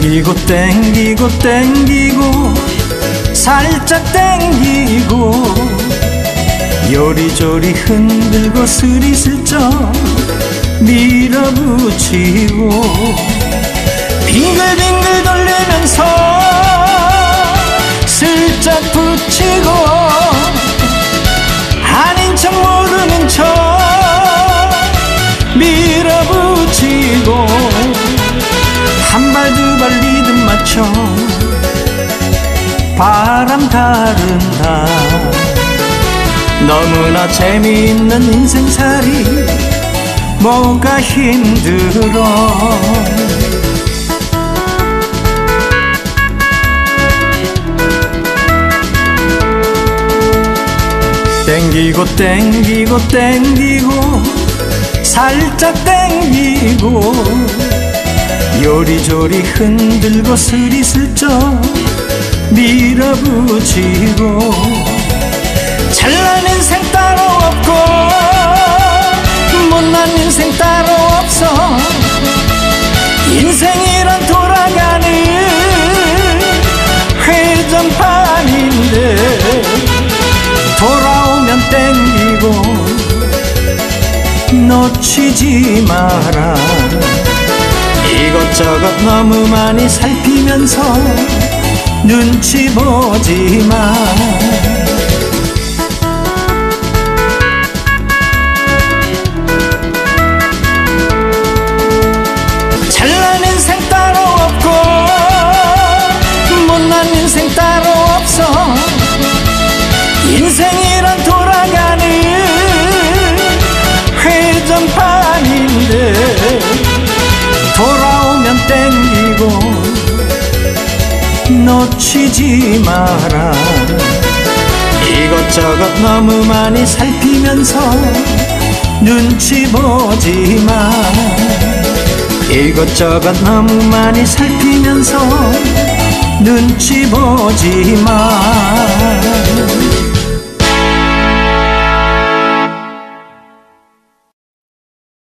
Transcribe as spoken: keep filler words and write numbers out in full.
땡기고 땡기고 땡기고 살짝 땡기고 요리조리 흔들고 스리슬쩍 밀어붙이고 빙글빙글 돌리면서 슬쩍 붙이고 아닌 척 모르는 척 밀어붙이고 한 발 두 발 리듬 맞춰 바람 가른다. 너무나 재미있는 인생살이 뭐가 힘들어. 땡기고 땡기고 땡기고 살짝 땡기고 요리조리 흔들고 스리슬쩍 밀어붙이고 잘난 인생 따로 없고 못난 인생 따로 없어. 인생이란 돌아가는 회전판인데 돌아오면 땡기고 놓치지 마라. 이것저것 너무 많이 살피면서 눈치 보지 마. 잘난 인생 따로 없고 못난 인생 따로 없어. 인생이란 돌아가는 회전판인데 돌아오면 땡기고 놓치지 마라. 이것저것 너무 많이 살피면서 눈치 보지 마. 이것저것 너무 많이 살피면서 눈치 보지 마.